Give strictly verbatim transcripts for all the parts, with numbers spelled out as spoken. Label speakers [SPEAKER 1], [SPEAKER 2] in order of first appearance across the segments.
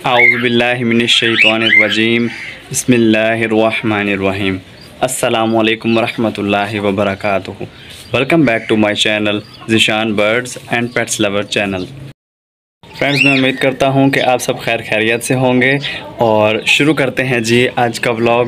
[SPEAKER 1] आऊज़ुबिल्लाहिमिनश्शैतानिर्रजीम बिस्मिल्लाहिर्रहमानिर्रहीम अस्सलामु अलैकुम वरहमतुल्लाहि वबरकातुहू। Welcome back to my channel Zeeshan birds and pets lover channel. Friends, मैं उम्मीद करता हूँ कि आप सब खैर खैरियत से होंगे और शुरू करते हैं जी आज का व्लॉग।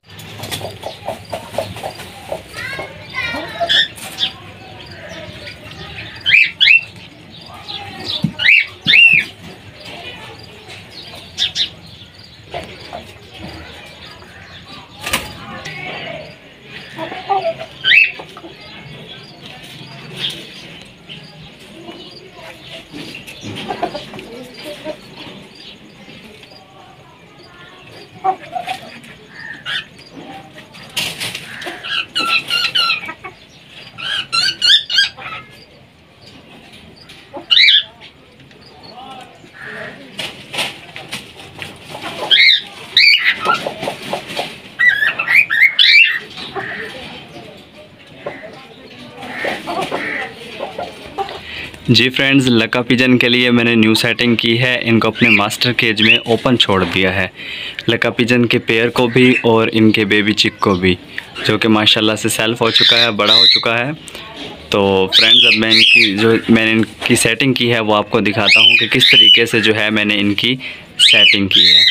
[SPEAKER 1] जी फ्रेंड्स, लका पिजन के लिए मैंने न्यू सेटिंग की है। इनको अपने मास्टर केज में ओपन छोड़ दिया है, लका पिजन के पेयर को भी और इनके बेबी चिक को भी, जो कि माशाल्लाह से सेल्फ हो चुका है, बड़ा हो चुका है। तो फ्रेंड्स, अब मैं इनकी जो मैंने इनकी सेटिंग की है वो आपको दिखाता हूँ कि किस तरीके से जो है मैंने इनकी सेटिंग की है।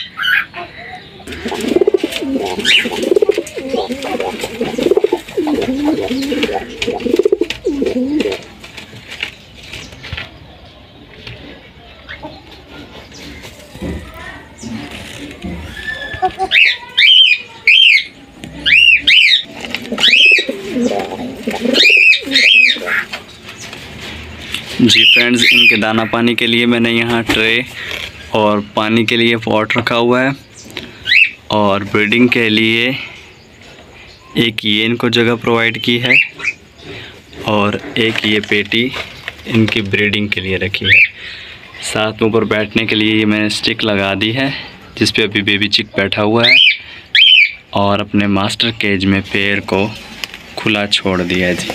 [SPEAKER 1] जी फ्रेंड्स, इनके दाना पानी के लिए मैंने यहाँ ट्रे और पानी के लिए पॉट रखा हुआ है, और ब्रीडिंग के लिए एक ये इनको जगह प्रोवाइड की है और एक ये पेटी इनकी ब्रीडिंग के लिए रखी है। साथ में ऊपर बैठने के लिए ये मैंने स्टिक लगा दी है जिस पे अभी बेबी चिक बैठा हुआ है, और अपने मास्टर केज में पेयर को खुला छोड़ दिया है जी।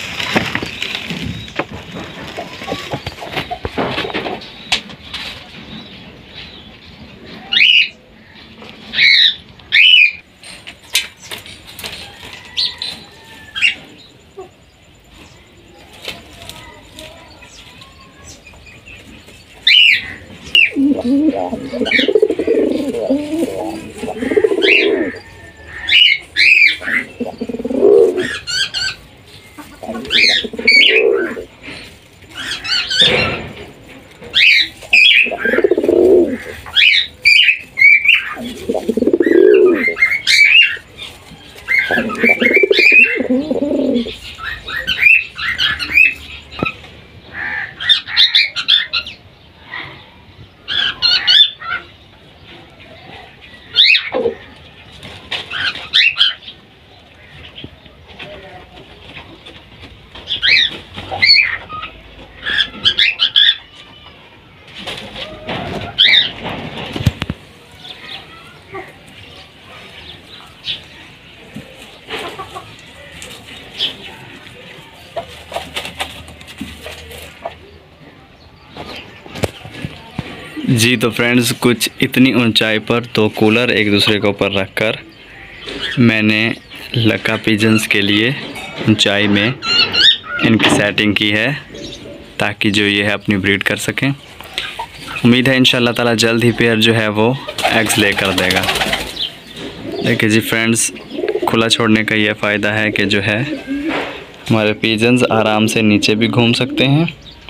[SPEAKER 1] जी तो फ्रेंड्स, कुछ इतनी ऊंचाई पर दो कूलर एक दूसरे के ऊपर रखकर मैंने लका पिजन्स के लिए ऊंचाई में इनकी सेटिंग की है, ताकि जो ये है अपनी ब्रीड कर सकें। उम्मीद है इंशाल्लाह ताला जल्द ही पेयर जो है वो एग्स लेकर देगा। देखिए जी फ्रेंड्स, खुला छोड़ने का ये फ़ायदा है कि जो है हमारे पिजन्स आराम से नीचे भी घूम सकते हैं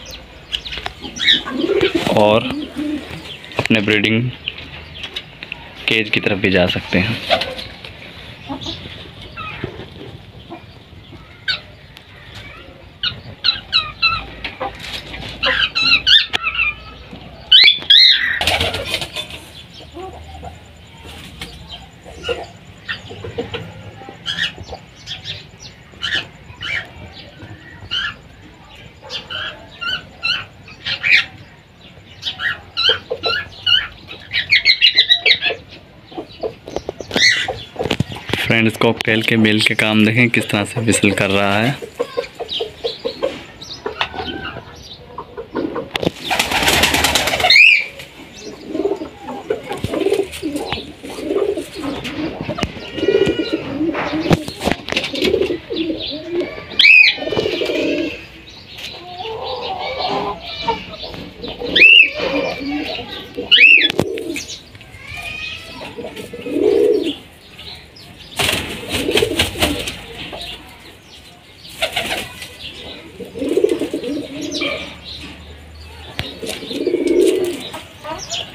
[SPEAKER 1] और अपने ब्रीडिंग केज की तरफ भी जा सकते हैं। फ्रेंड्स, कॉकटेल के मेल के काम देखें किस तरह से विसल कर रहा है।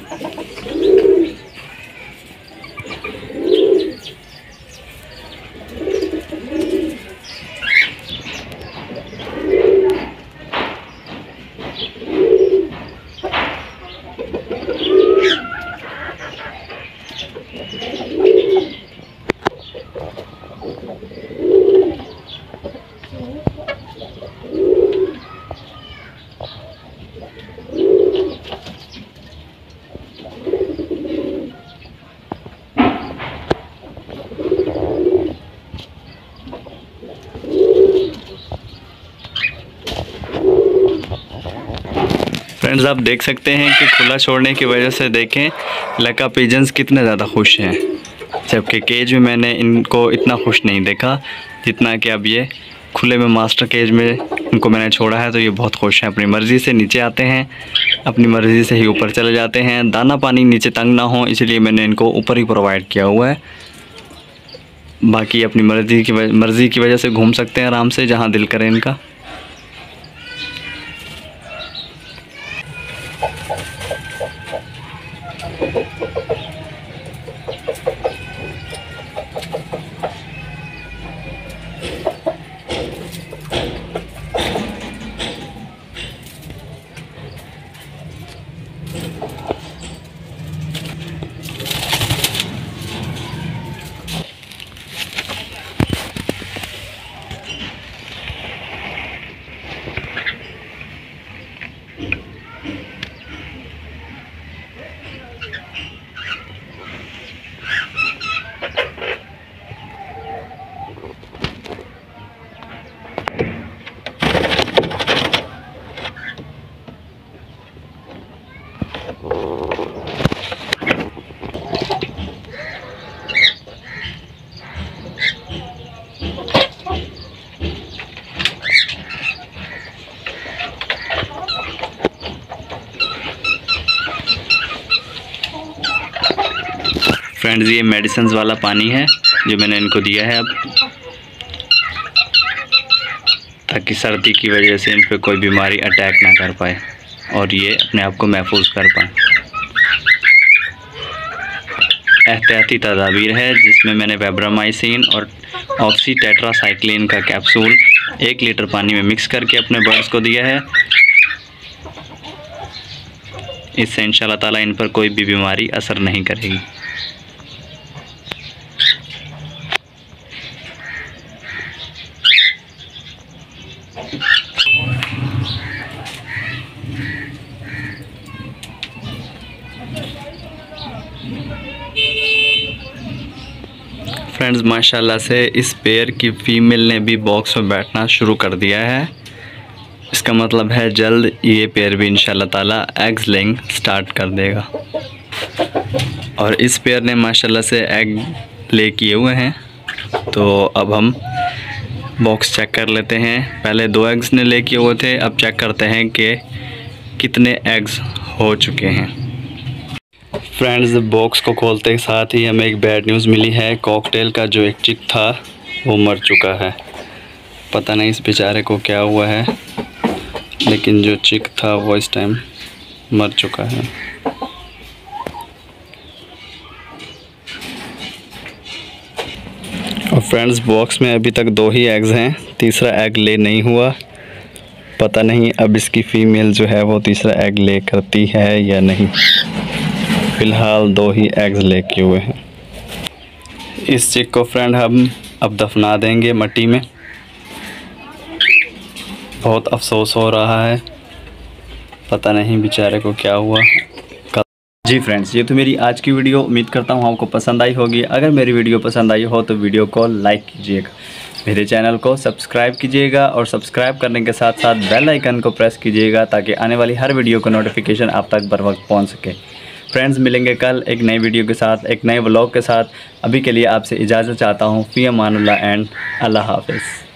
[SPEAKER 1] फ्रेंड्स, आप देख सकते हैं कि खुला छोड़ने की वजह से देखें लका पिजन्स कितने ज़्यादा खुश हैं, जबकि केज में मैंने इनको इतना खुश नहीं देखा जितना कि अब ये खुले में मास्टर केज में इनको मैंने छोड़ा है। तो ये बहुत खुश हैं, अपनी मर्ज़ी से नीचे आते हैं, अपनी मर्ज़ी से ही ऊपर चले जाते हैं। दाना पानी नीचे तंग ना हो इसलिए मैंने इनको ऊपर ही प्रोवाइड किया हुआ है। बाकी अपनी मर्ज़ी की मर्ज़ी की वजह से घूम सकते हैं आराम से जहाँ दिल करे इनका। फ्रेंड्स, ये मेडिसिन वाला पानी है जो मैंने इनको दिया है अब, ताकि सर्दी की वजह से इन पर कोई बीमारी अटैक ना कर पाए और ये अपने आप को महफूज कर पाए। एहतियाती तदाबीर है जिसमें मैंने वेब्रामाइसिन और ऑक्सी टेट्रासाइक्लिन का कैप्सूल एक लीटर पानी में मिक्स करके अपने बर्ड्स को दिया है। इससे इंशाल्लाह ताला इन पर कोई भी बीमारी असर नहीं करेगी। फ्रेंड्स, माशाल्लाह से इस पेयर की फ़ीमेल ने भी बॉक्स में बैठना शुरू कर दिया है। इसका मतलब है जल्द ये पेयर भी इंशाल्लाह ताला एग्स लेइंग स्टार्ट कर देगा। और इस पेयर ने माशाल्लाह से एग ले किए हुए हैं। तो अब हम बॉक्स चेक कर लेते हैं। पहले दो एग्स ने ले किए हुए थे, अब चेक करते हैं कि कितने एग्स हो चुके हैं। फ्रेंड्स, बॉक्स को खोलते के साथ ही हमें एक बैड न्यूज़ मिली है। कॉकटेल का जो एक चिक था वो मर चुका है। पता नहीं इस बेचारे को क्या हुआ है, लेकिन जो चिक था वो इस टाइम मर चुका है। और फ्रेंड्स, बॉक्स में अभी तक दो ही एग्स हैं, तीसरा एग ले नहीं हुआ। पता नहीं अब इसकी फ़ीमेल जो है वो तीसरा एग ले करती है या नहीं। फ़िलहाल दो ही एग्स लेके हुए हैं। इस चिक को फ्रेंड हम अब दफना देंगे मिट्टी में। बहुत अफसोस हो रहा है, पता नहीं बेचारे को क्या हुआ। जी फ्रेंड्स, ये तो मेरी आज की वीडियो, उम्मीद करता हूँ आपको पसंद आई होगी। अगर मेरी वीडियो पसंद आई हो तो वीडियो को लाइक कीजिएगा, मेरे चैनल को सब्सक्राइब कीजिएगा और सब्सक्राइब करने के साथ साथ बेल आइकन को प्रेस कीजिएगा ताकि आने वाली हर वीडियो का नोटिफिकेशन आप तक बर वक्त पहुँच सके। फ्रेंड्स, मिलेंगे कल एक नई वीडियो के साथ, एक नए व्लॉग के साथ। अभी के लिए आपसे इजाज़त चाहता हूँ। फ़ी अमानुल्लाह एंड अल्लाह हाफ़िज़।